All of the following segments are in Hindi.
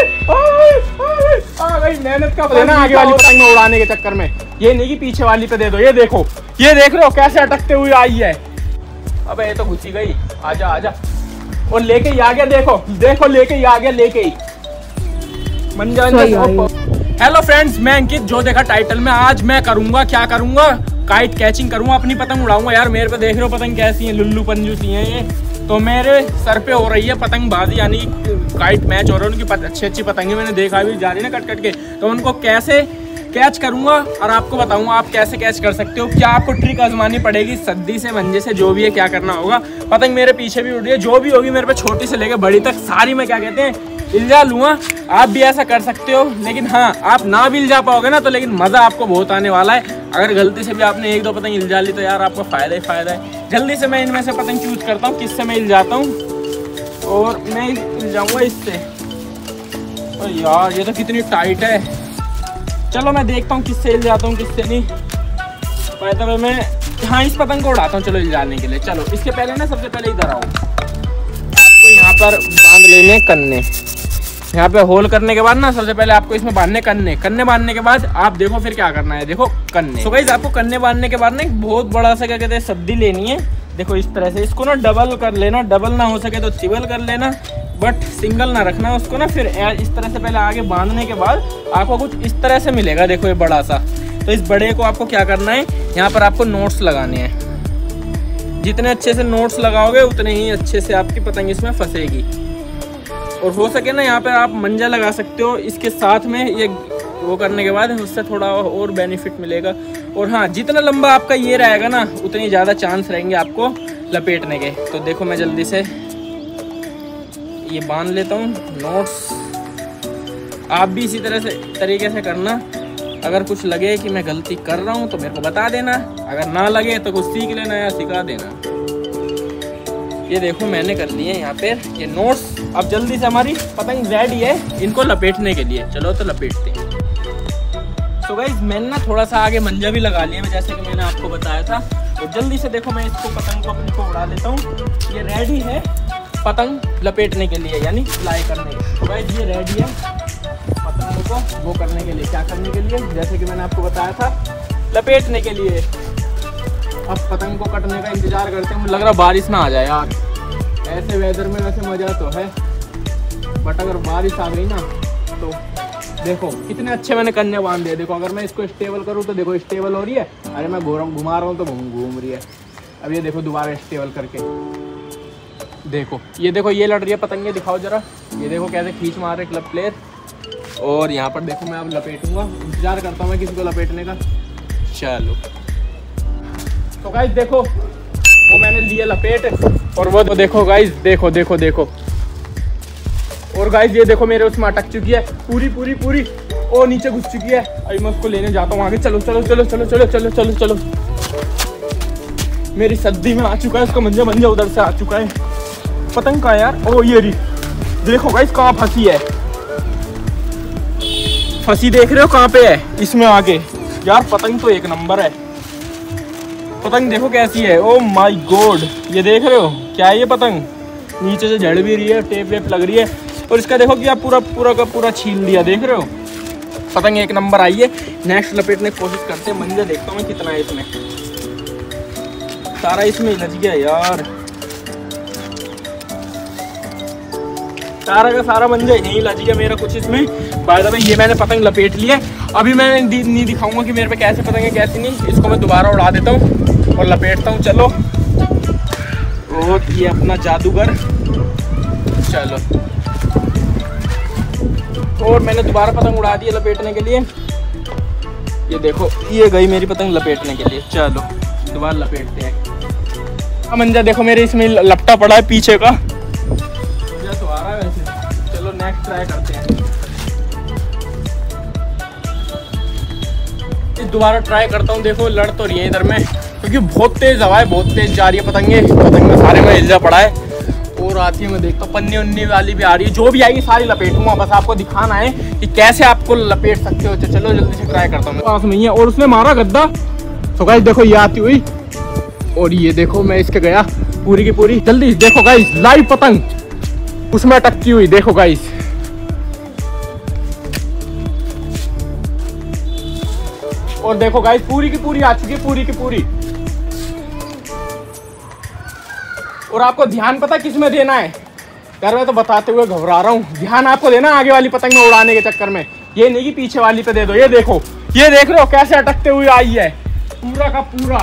मेहनत का देना आगे वाली पतंग में उड़ाने के चक्कर में, ये नहीं कि पीछे वाली पे दे दो। ये देखो, ये देख रहे हो कैसे अटकते हुए आई है। अबे ये तो घुसी गई, आजा आजा। और लेके ही आ गया, देखो देखो लेके ही आ गया, लेके ही मंजा। हेलो फ्रेंड्स, मैं अंकित। जो देखा टाइटल में, आज मैं करूंगा क्या करूंगा, काइट कैचिंग करूंगा, अपनी पतंग उड़ाऊंगा। यार मेरे पे देख रहे हो पतंग कैसी है, लुल्लू पंजू सी है ये। तो मेरे सर पे हो रही है पतंगबाजी, यानी काइट मैच हो रहा है। उनकी अच्छी अच्छी पतंगे मैंने देखा भी जा रही है ना कट कट के, तो उनको कैसे कैच करूंगा और आपको बताऊंगा आप कैसे कैच कर सकते हो। क्या आपको ट्रिक आजमानी पड़ेगी, सद्दी से मंजे से, जो भी है क्या करना होगा। पतंग मेरे पीछे भी उड़ रही है, जो भी होगी मेरे पे छोटी से लेकर बड़ी तक सारी मैं क्या कहते हैं इल्जा लूँगा। आप भी ऐसा कर सकते हो, लेकिन हाँ आप ना भी इल्जा पाओगे ना तो लेकिन मज़ा आपको बहुत आने वाला है। अगर गलती से भी आपने एक दो पतंग इल्जा ली तो यार आपको फ़ायदा ही फ़ायदा है। जल्दी से मैं इनमें से पतंग चूज करता हूँ किससे मैं इल्जाता हूँ, और मैं इल्जाऊँगा इससे। और यार ये तो कितनी टाइट है। चलो मैं देखता हूँ किससे इल्जाता हूँ किससे नहीं। पहले मैं हाँ इस पतंग को उड़ाता हूँ, चलो इल्जाने के लिए। चलो इसके पहले ना सबसे पहले इधर आओ, आपको यहाँ पर बांध लेने कन्ने। यहाँ पे होल करने के बाद ना सबसे पहले आपको इसमें बांधने कन्ने। कन्ने बांधने के बाद आप देखो फिर क्या करना है, देखो कन्ने। तो गाइस आपको कन्ने बांधने के बाद ना एक बहुत बड़ा सा क्या कहते हैं सद्दी लेनी है। देखो इस तरह से इसको ना डबल कर लेना, डबल ना हो सके तो ट्रिपल कर लेना, बट सिंगल ना रखना उसको ना। फिर इस तरह से पहले आगे बांधने के बाद आपको कुछ इस तरह से मिलेगा, देखो ये बड़ा सा। तो इस बड़े को आपको क्या करना है, यहाँ पर आपको नोट्स लगाने हैं। जितने अच्छे से नोट्स लगाओगे उतने ही अच्छे से आपकी पतंग इसमें फंसेगी। और हो सके ना यहाँ पर आप मंजा लगा सकते हो इसके साथ में, ये वो करने के बाद उससे थोड़ा और बेनिफिट मिलेगा। और हाँ जितना लंबा आपका ये रहेगा ना उतनी ज़्यादा चांस रहेंगे आपको लपेटने के। तो देखो मैं जल्दी से ये बांध लेता हूँ नोट्स। आप भी इसी तरह से तरीके से करना। अगर कुछ लगे कि मैं गलती कर रहा हूँ तो मेरे को बता देना, अगर ना लगे तो कुछ सीख लेना या सिखा देना। ये देखो मैंने कर लिए यहाँ पे ये नोट्स। अब जल्दी से हमारी पतंग रेडी है इनको लपेटने के लिए। चलो तो लपेटते हैं। तो गाइस मैंने ना थोड़ा सा आगे मंजा भी लगा लिया जैसे कि मैंने आपको बताया था। तो जल्दी से देखो मैं इसको पतंग को अपने को उड़ा लेता हूँ। ये रेडी है पतंग लपेटने के लिए, यानी फ्लाई करने के लिए। तो गाइस ये रेडी है पतंग को वो करने के लिए, क्या करने के लिए, जैसे कि मैंने आपको बताया था लपेटने के लिए। अब पतंग को कटने का इंतजार करते हैं। मुझे लग रहा बारिश ना आ जाए यार, ऐसे वेदर में वैसे मज़ा तो है, बट अगर बारिश आ गई ना तो देखो कितने अच्छे मैंने कन्ने बांध दिए। देखो अगर मैं इसको स्टेबल करूँ तो देखो स्टेबल हो रही है। अरे मैं घुमा रहा हूँ तो घूम रही है। अब ये देखो दोबारा स्टेबल करके देखो, ये देखो ये लड़ रही है पतंगे, दिखाओ जरा। ये देखो कैसे खींच मार रहे क्लब प्लेयर। और यहाँ पर देखो मैं अब लपेटूंगा, इंतजार करता हूँ मैं किसी को लपेटने का। चलो तो गाइस देखो वो मैंने लिया लपेट, और वो तो देखो गाइस देखो देखो देखो। और गाइस ये देखो मेरे उसमें अटक चुकी है पूरी पूरी पूरी, और नीचे घुस चुकी है। अभी मैं उसको लेने जाता हूँ आगे। चलो चलो चलो चलो चलो चलो चलो चलो। मेरी सद्दी में आ चुका है, उसका मंजा मंजा उधर से आ चुका है। पतंग का यार, ओ ये रही देखो गाइस कहाँ फंसी है। फंसी देख रहे हो कहाँ पे है, इसमें आगे। यार पतंग तो एक नंबर है। पतंग देखो कैसी है, ओ माय गॉड। ये देख रहे हो क्या है ये पतंग, नीचे से झड़ भी रही है, टेप वेप लग रही है। और इसका देखो कि आप पूरा पूरा का पूरा छीन लिया, देख रहे हो। पतंग एक नंबर आई है। नेक्स्ट लपेटने की कोशिश करते हैं। मंजा देखता हूँ मैं कितना है इसमें। सारा इसमें लग गया यार, सारा का सारा मंजा यहीं लग गया मेरा कुछ इसमें। बाय द वे ये मैंने पतंग लपेट लिया। अभी मैं नहीं दिखाऊंगा कि मेरे पे कैसे पतंग है कैसे नहीं। इसको मैं दोबारा उड़ा देता हूँ और लपेटता हूँ। चलो और ये अपना जादूगर। चलो और मैंने दोबारा पतंग उड़ा दी लपेटने के लिए। ये देखो ये गई मेरी पतंग लपेटने के लिए। चलो दोबारा लपेटते हैं। मंजा देखो मेरे इसमें लपटा पड़ा है पीछे का, तो आ रहा है वैसे। चलो नेक्स्ट ट्राई करते हैं। दोबारा ट्राई करता हूँ। देखो लड़ तो रही है इधर में, क्योंकि बहुत तेज हवा है, बहुत तेज जा रही है पतंगे। पतंग में सारे में इल्जा पड़ा है। और आती है मैं देखता हूँ पन्नी उन्नी वाली भी आ रही है। जो भी आएगी सारी लपेटूंगा, बस आपको दिखाना है कि कैसे आपको लपेट सकते हो। चलो जल्दी से ट्राई करता हूँ। पास नहीं है और उसने मारा गद्दा। तो गाइस देखो ये आती हुई, और ये देखो मैं इसके गया पूरी की पूरी। जल्दी देखो गाइस लाइव पतंग उसमें अटकती हुई, देखो गाइस और देखो गाइस पूरी की पूरी आ चुकी है, पूरी की पूरी। और आपको ध्यान पता किस में देना है यार, मैं तो बताते हुए घबरा रहा हूँ। ध्यान आपको देना आगे वाली पतंग में उड़ाने के चक्कर में, ये नहीं कि पीछे वाली पे दे दो। ये देखो, ये देख रहे हो कैसे अटकते हुए आई है, पूरा का पूरा।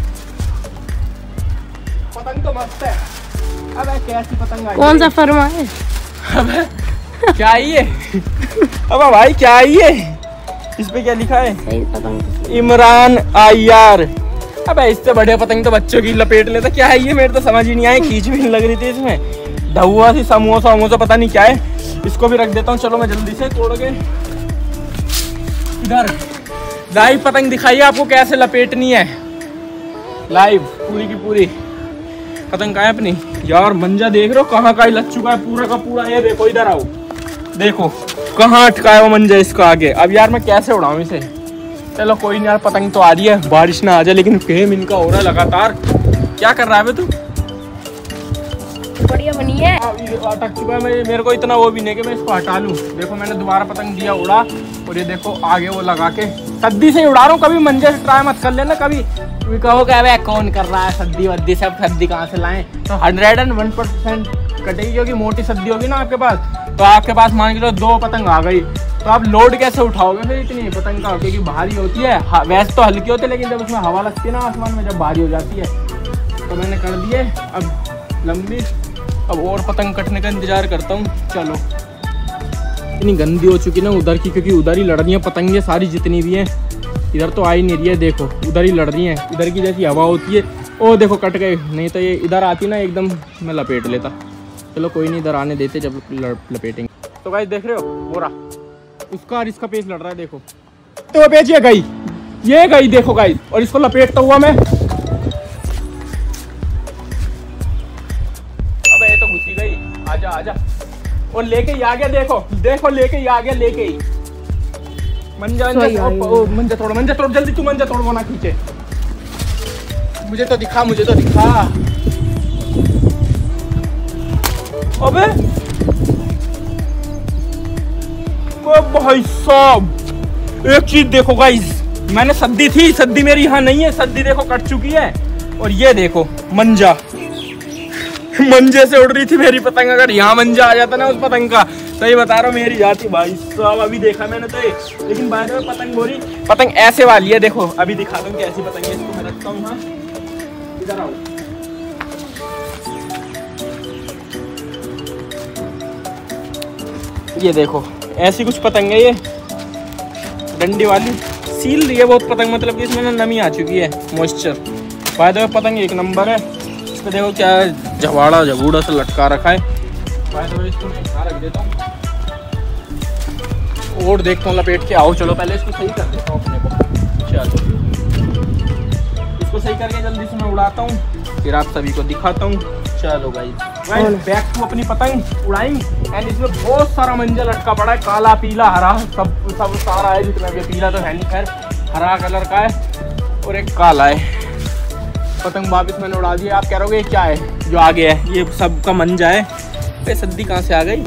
पतंग तो मस्त है। अब कैसी पतंग आई, कौन सा फर्मा है? अब क्या आई है? अब भाई क्या आई है, इस पे क्या लिखा है? सही पतंग इमरान आईयार। अबे इससे बढ़िया पतंग तो बच्चों की लपेट लेता। क्या है ये, मेरे तो समझ ही नहीं आया, खींच भी नहीं लग रही थी इसमें। धुआ सी समोसा वमोसा पता नहीं क्या है। इसको भी रख देता हूँ, चलो मैं जल्दी से तोड़ के। इधर लाइव पतंग दिखाइए आपको कैसे लपेटनी है, लाइव पूरी की पूरी। पतंग कहाँ है अपनी यार? मंजा देख रहे हो कहाँ का लग चुका है पूरा का पूरा। ये देखो इधर आओ, देखो कहाँ अटका है वो मंजा इसका आगे। अब यार मैं कैसे उड़ाऊं इसे? चलो कोई नहीं यार, पतंग तो आ रही है, बारिश ना आ जाए। लेकिन फेम इनका हो रहा है लगातार। क्या कर रहा है तू? बढ़िया बनी है। अटक चुका है, मेरे को इतना वो भी नहीं कि मैं इसको हटा लूं। देखो मैंने दोबारा पतंग दिया, उड़ा। और ये देखो आगे वो लगा के सद्दी से उड़ा रहा हूँ। कभी मंजे से ट्राई मत कर लेना कभी कहो कि कौन कर रहा है सद्दी वद्दी, सब सद्दी कहाँ से लाएं। तो 101% कटेगी, क्योंकि मोटी सद्दी होगी ना आपके पास, तो आपके पास मान के लो 2 पतंग आ गई, तो आप लोड कैसे उठाओगे फिर इतनी पतंग का? क्योंकि भारी होती है। वैसे तो हल्की होती है, लेकिन जब उसमें हवा लगती है ना आसमान में, जब भारी हो जाती है। तो मैंने कर दिए अब लंबी। अब और पतंग कटने का इंतजार करता हूँ। चलो इतनी गंदी हो चुकी ना उधर की, क्योंकि उधर ही लड़ रही हैं पतंगे सारी जितनी भी हैं। इधर तो आ ही नहीं रही है, देखो उधर ही लड़ रही हैं। इधर की जैसी हवा होती है। ओ देखो कट गए, नहीं तो ये इधर आती ना एकदम मैं लपेट लेता। चलो कोई नहीं, इधर आने देते जब लपेटेंगे। तो गाइस देख रहे हो बोरा उसका और इसका पेच लड़ रहा है, देखो तो वो पेच ये गई देखो गाइस। और इसको लपेटता हुआ मैं, अबे ये तो घुसी गई। आजा आजा, और लेके ही आ गया। देखो लेके ही आ गया, लेके ही। मंजा मंजा तोड़ जल्दी, तू मंजा तोड़, वो ना खींचे। मुझे तो दिखा अबे भाई साहब एक चीज देखो गाइस, मैंने सद्दी मेरी यहाँ नहीं है। सद्दी देखो कट चुकी है। और ये देखो मंजे से उड़ रही थी मेरी पतंग। अगर यहाँ मंजा आ जाता ना उस पतंग का, सही बता रहा हूँ मेरी जाती भाई साहब। अभी देखा मैंने तो ये, लेकिन बाद में पतंग ऐसे वाली है। देखो अभी दिखा दूँ कैसी पतंग है। इसको मैं रखता हूँ। हाँ इधर आओ, ये देखो ऐसी कुछ पतंग है। ये डंडी वाली सील रही है बहुत पतंग, मतलब कि इसमें नमी आ चुकी है, मॉइस्चर। बाद में पतंग एक नंबर है। इस पे देखो क्या जबूड़ा से लटका रखा है। बाद में इसको मैं यहाँ रख देता हूँ और देखता हूँ लपेट के। आओ चलो पहले इसको सही कर देता हूँ अपने को। चलो इसको सही करके जल्दी से मैं उड़ाता हूँ, फिर आप सभी को दिखाता हूँ। चलो गाइस बैक टू अपनी पतंग उड़ाएंगे। एंड इसमें बहुत सारा मंजर लटका पड़ा है, काला पीला हरा सब सारा है जितना भी। पीला तो है नहीं, खैर हरा कलर का है और एक काला है। पतंग वापिस मैंने उड़ा दिया। आप कह रहे हो क्या है जो आगे है? ये सब का मंजा है। ये सद्दी कहाँ से आ गई?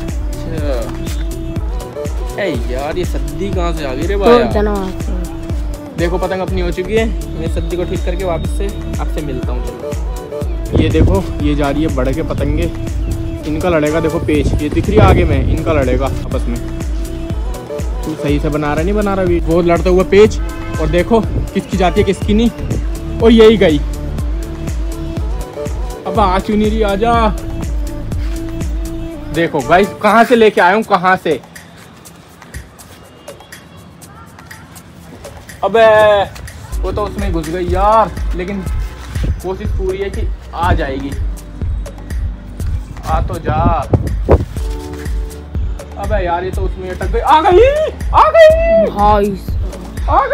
यार ये सद्दी कहाँ से आ गई रे भाई? देखो पतंग अपनी हो चुकी है। मैं सद्दी को ठीक करके वापस से आपसे मिलता हूँ। चलो ये देखो ये जा रही है बढ़ के पतंगे। इनका लड़ेगा, देखो पेच ये दिख रही है आगे में, इनका लड़ेगा आपस में। तू सही से बना रहा नहीं बना रहा, वो लड़ता हुआ पेच। और देखो किसकी जाती है किसकी नहीं। और यही गई। अब आ क्यों नहीं रही? आजा। देखो गाइस कहाँ से लेके आया हूँ, कहाँ से। अबे वो तो उसमें घुस गई यार, लेकिन कोशिश पूरी है कि आ जाएगी। आ तो जा। अबे यार ये तो उसमें अटक गई। आ गई भाई, आ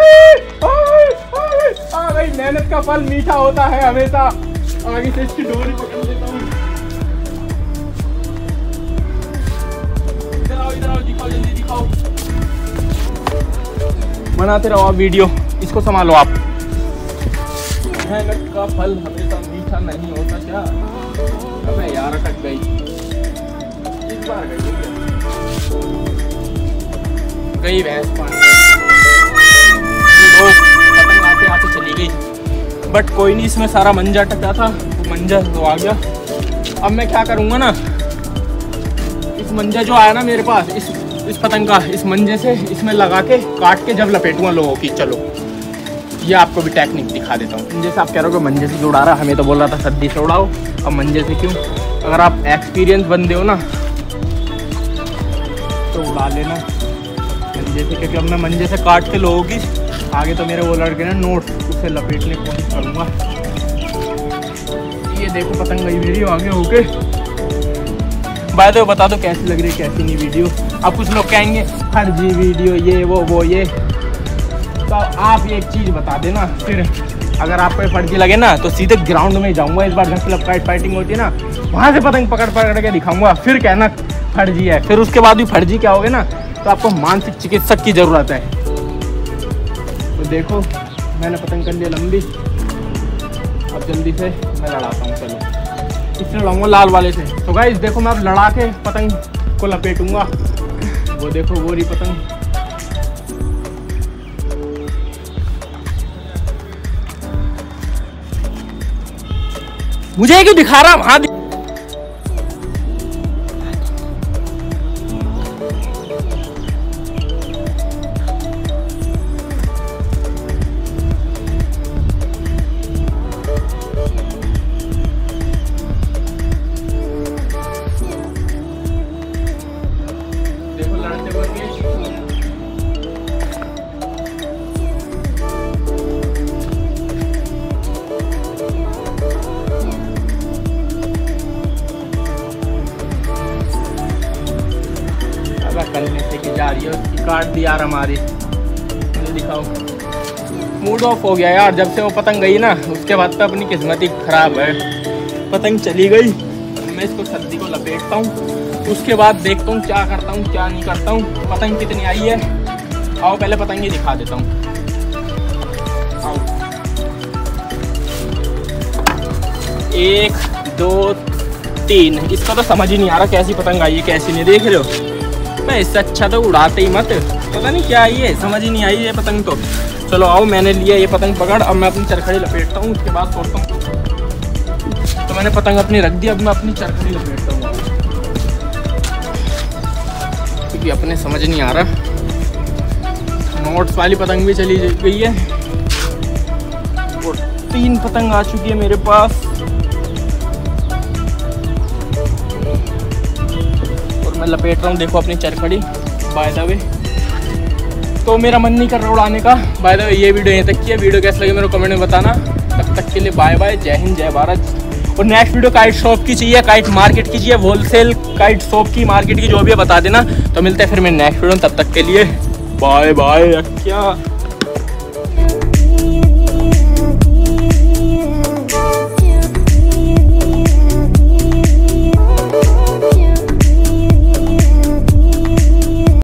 गई। मेहनत का फल मीठा होता है हमेशा। आगे से इसकी डोरी पकड़ लेता हूँ। इधर आओ दिखाओ, जल्दी दिखाओ। बनाते रहो आप वीडियो, इसको संभालो आप। मेहनत का फल हमेशा मीठा नहीं होता क्या? अबे यार अटक गई। इस बार गई भैंस पानी। बट कोई नहीं, इसमें सारा मंजा टका था, तो मंजा तो आ गया। अब मैं क्या करूँगा ना, इस मंजा जो आया ना मेरे पास, इस पतंग का, इस मंजे से इसमें लगा के काट के जब लपेटूंगा लोगों की। चलो ये आपको भी टेक्निक दिखा देता हूँ। जैसे आप कह रहे हो कि मंजे से जो उड़ा रहा, हमें तो बोल रहा था सद्दी से उड़ाओ, अब मंजे से क्यों? अगर आप एक्सपीरियंस बंदे हो ना तो उड़ा लेना मंजे से, क्योंकि अब मैं मंजे से काट के लोगों की, आगे तो मेरे वो लड़के ना नोट, उसे लपेटने की कोशिश करूँगा। ये देखो पतंग गई मेरी आगे होके। बाय द वे बता दो कैसी लग रही है, कैसी नहीं वीडियो। अब कुछ लोग कहेंगे फर्जी वीडियो, ये वो ये, तो आप ये एक चीज़ बता देना, फिर अगर आपको फर्जी लगे ना तो सीधे ग्राउंड में जाऊंगा। इस बार घर क्लब काइट फाइटिंग होती है ना, वहाँ से पतंग पकड़ के दिखाऊंगा, फिर कहना फर्जी है। फिर उसके बाद भी फर्जी क्या होगे ना, तो आपको मानसिक चिकित्सक की ज़रूरत है। तो देखो मैंने पतंग कर लिया लंबी, अब जल्दी से मैं लड़ाता हूँ। चलो इससे लड़ाऊंगा लाल वाले से। तो गाइस देखो मैं अब लड़ा के पतंग को लपेटूंगा। वो देखो वो रही पतंग, मुझे क्यों दिखा रहा वहां? देखो लड़ते बन करने से की जा रही है, उसकी काट दी यार हमारी। मुझे दिखाओ, मूड ऑफ हो गया यार जब से वो पतंग गई ना, उसके बाद तो अपनी किस्मत ही खराब है। पतंग चली गई, मैं इसको सब्जी को लपेटता हूँ, उसके बाद देखता हूँ क्या करता हूँ क्या नहीं करता हूँ। पतंग कितनी आई है, आओ पहले पतंग ही दिखा देता हूँ। आओ 1 2 3, इसका तो समझ ही नहीं आ रहा कैसी पतंग आई है कैसी नहीं। देख रहे हो, मैं इससे अच्छा तो उड़ाते ही मत, पता नहीं क्या आई है, समझ ही नहीं आई ये पतंग तो। चलो आओ, मैंने लिया ये पतंग पकड़, अब मैं अपनी चरखड़ी लपेटता हूँ, उसके बाद सोचता हूँ। तो मैंने पतंग अपनी रख दी, अब मैं अपनी चरखड़ी लपेटता हूँ, क्योंकि अपने समझ नहीं आ रहा। नोट्स वाली पतंग भी चली गई है और 3 पतंग आ चुकी है मेरे पास, मैं लपेट रहा हूँ। देखो अपनी चरखड़ी। बाय द वे तो मेरा मन नहीं कर रहा उड़ाने का। बाय द वे ये वीडियो यहीं तक की है, वीडियो कैसा लगे मेरे कमेंट में बताना। तब तक के लिए बाय बाय, जय हिंद जय भारत। और नेक्स्ट वीडियो काइट शॉप की चाहिए, काइट मार्केट की चाहिए, होलसेल काइट शॉप की, मार्केट की, जो भी है बता देना। तो मिलते हैं फिर मेरे नेक्स्ट वीडियो, तब तक के लिए बाय बाय। क्या